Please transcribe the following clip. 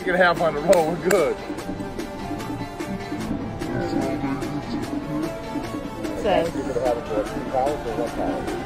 second half on the roll. We're good. Says. You could have it for 2 college or 1 college.